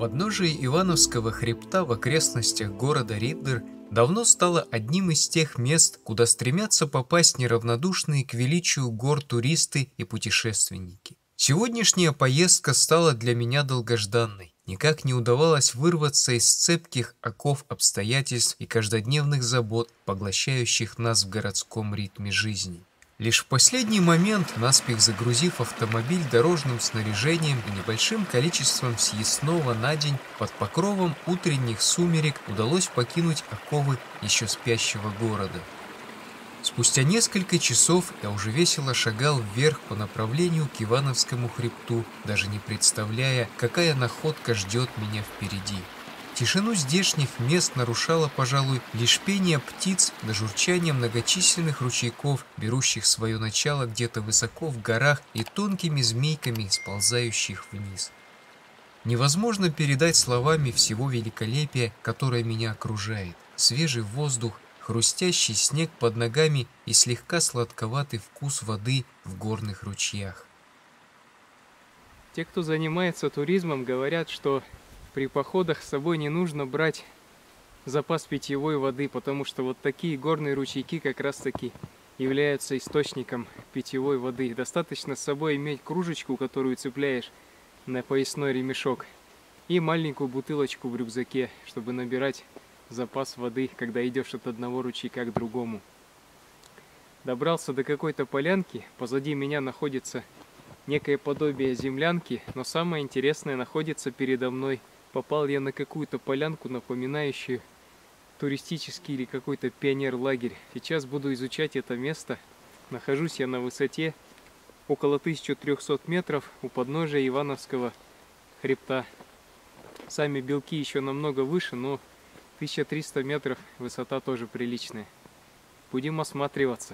Подножие Ивановского хребта в окрестностях города Риддер давно стало одним из тех мест, куда стремятся попасть неравнодушные к величию гор туристы и путешественники. Сегодняшняя поездка стала для меня долгожданной. Никак не удавалось вырваться из цепких оков обстоятельств и каждодневных забот, поглощающих нас в городском ритме жизни. Лишь в последний момент, наспех загрузив автомобиль дорожным снаряжением и небольшим количеством съестного на день, под покровом утренних сумерек удалось покинуть оковы еще спящего города. Спустя несколько часов я уже весело шагал вверх по направлению к Ивановскому хребту, даже не представляя, какая находка ждет меня впереди. Тишину здешних мест нарушало, пожалуй, лишь пение птиц да журчание многочисленных ручейков, берущих свое начало где-то высоко в горах и тонкими змейками сползающих вниз. Невозможно передать словами всего великолепия, которое меня окружает. Свежий воздух, хрустящий снег под ногами и слегка сладковатый вкус воды в горных ручьях. Те, кто занимается туризмом, говорят, что при походах с собой не нужно брать запас питьевой воды, потому что вот такие горные ручейки как раз таки являются источником питьевой воды. Достаточно с собой иметь кружечку, которую цепляешь на поясной ремешок, и маленькую бутылочку в рюкзаке, чтобы набирать запас воды, когда идешь от одного ручейка к другому. Добрался до какой-то полянки, позади меня находится некое подобие землянки, но самое интересное находится передо мной. Попал я на какую-то полянку, напоминающую туристический или какой-то пионер-лагерь. Сейчас буду изучать это место. Нахожусь я на высоте около 1300 метров у подножия Ивановского хребта. Сами белки еще намного выше, но 1300 метров высота тоже приличная. Будем осматриваться.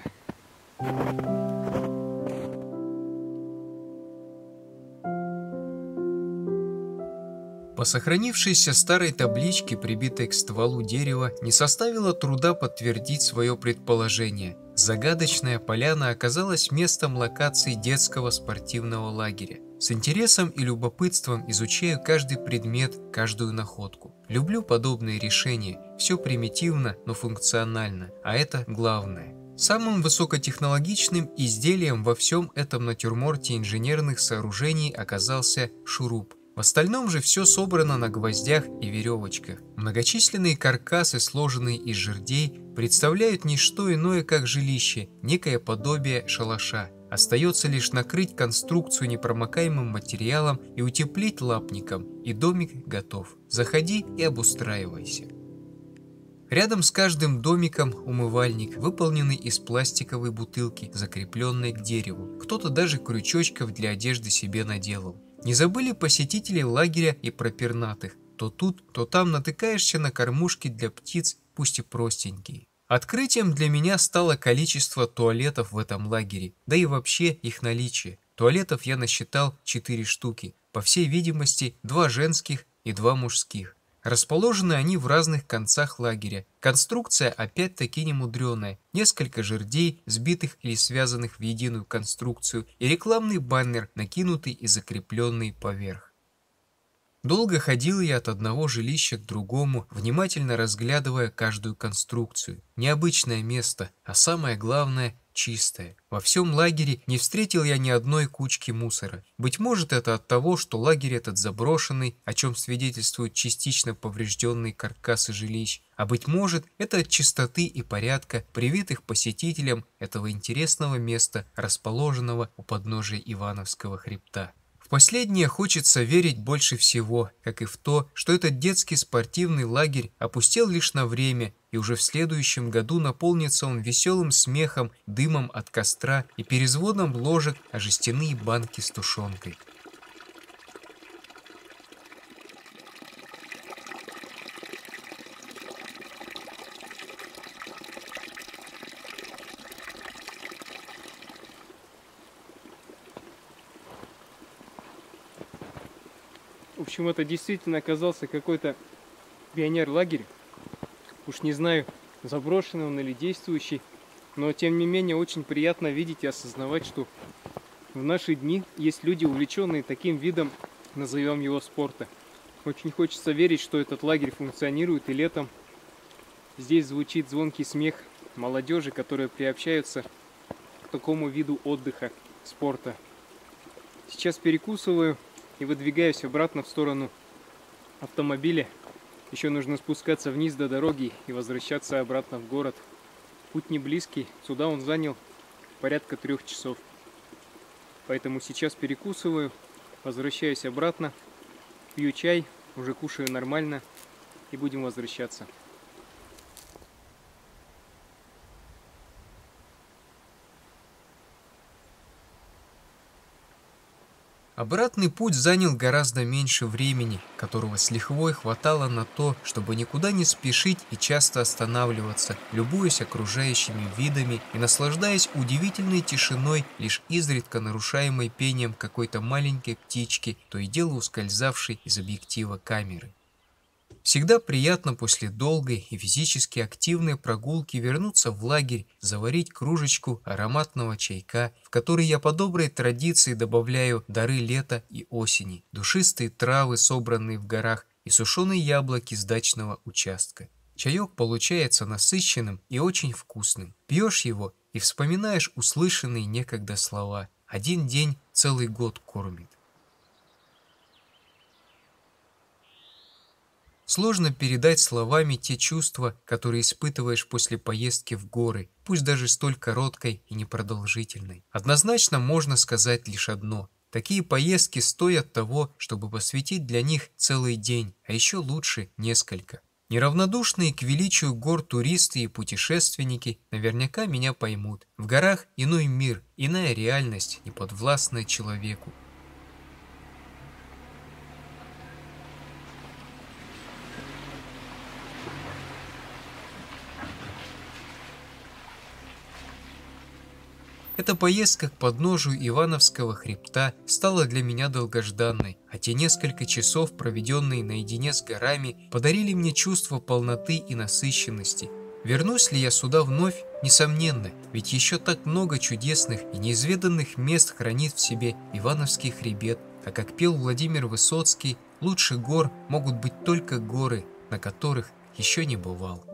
По сохранившейся старой табличке, прибитой к стволу дерева, не составило труда подтвердить свое предположение. Загадочная поляна оказалась местом локации детского спортивного лагеря. С интересом и любопытством изучаю каждый предмет, каждую находку. Люблю подобные решения. Все примитивно, но функционально, а это главное. Самым высокотехнологичным изделием во всем этом натюрморте инженерных сооружений оказался шуруп. В остальном же все собрано на гвоздях и веревочках. Многочисленные каркасы, сложенные из жердей, представляют не что иное, как жилище, некое подобие шалаша. Остается лишь накрыть конструкцию непромокаемым материалом и утеплить лапником, и домик готов. Заходи и обустраивайся. Рядом с каждым домиком умывальник, выполненный из пластиковой бутылки, закрепленной к дереву. Кто-то даже крючочков для одежды себе наделал. Не забыли посетители лагеря и про пернатых. То тут, то там натыкаешься на кормушки для птиц, пусть и простенькие. Открытием для меня стало количество туалетов в этом лагере, да и вообще их наличие. Туалетов я насчитал 4 штуки, по всей видимости 2 женских и 2 мужских. Расположены они в разных концах лагеря. Конструкция опять-таки немудреная. Несколько жердей, сбитых или связанных в единую конструкцию, и рекламный баннер, накинутый и закрепленный поверх. Долго ходил я от одного жилища к другому, внимательно разглядывая каждую конструкцию. Необычное место, а самое главное – чистое. Во всем лагере не встретил я ни одной кучки мусора. Быть может, это от того, что лагерь этот заброшенный, о чем свидетельствуют частично поврежденные каркасы жилищ, а быть может, это от чистоты и порядка, привитых посетителям этого интересного места, расположенного у подножия Ивановского хребта. В последнее хочется верить больше всего, как и в то, что этот детский спортивный лагерь опустел лишь на время, и уже в следующем году наполнится он веселым смехом, дымом от костра и перезвоном ложек о жестяные банки с тушенкой. В общем, это действительно оказался какой-то пионер-лагерь. Уж не знаю, заброшенный он или действующий, но тем не менее очень приятно видеть и осознавать, что в наши дни есть люди, увлеченные таким видом, назовем его, спорта. Очень хочется верить, что этот лагерь функционирует, и летом здесь звучит звонкий смех молодежи, которые приобщаются к такому виду отдыха, спорта. Сейчас перекусываю и выдвигаюсь обратно в сторону автомобиля. Еще нужно спускаться вниз до дороги и возвращаться обратно в город. Путь не близкий, сюда он занял порядка 3 часов. Поэтому сейчас перекусываю, возвращаюсь обратно, пью чай, уже кушаю нормально и будем возвращаться. Обратный путь занял гораздо меньше времени, которого с лихвой хватало на то, чтобы никуда не спешить и часто останавливаться, любуясь окружающими видами и наслаждаясь удивительной тишиной, лишь изредка нарушаемой пением какой-то маленькой птички, то и дело ускользавшей из объектива камеры. Всегда приятно после долгой и физически активной прогулки вернуться в лагерь, заварить кружечку ароматного чайка, в который я по доброй традиции добавляю дары лета и осени, душистые травы, собранные в горах, и сушеные яблоки с дачного участка. Чаек получается насыщенным и очень вкусным. Пьешь его и вспоминаешь услышанные некогда слова. Один день целый год кормит. Сложно передать словами те чувства, которые испытываешь после поездки в горы, пусть даже столь короткой и непродолжительной. Однозначно можно сказать лишь одно. Такие поездки стоят того, чтобы посвятить для них целый день, а еще лучше несколько. Неравнодушные к величию гор туристы и путешественники наверняка меня поймут. В горах иной мир, иная реальность, неподвластная человеку. Эта поездка к подножию Ивановского хребта стала для меня долгожданной, а те несколько часов, проведенные наедине с горами, подарили мне чувство полноты и насыщенности. Вернусь ли я сюда вновь? Несомненно, ведь еще так много чудесных и неизведанных мест хранит в себе Ивановский хребет, а как пел Владимир Высоцкий, лучше гор могут быть только горы, на которых еще не бывал.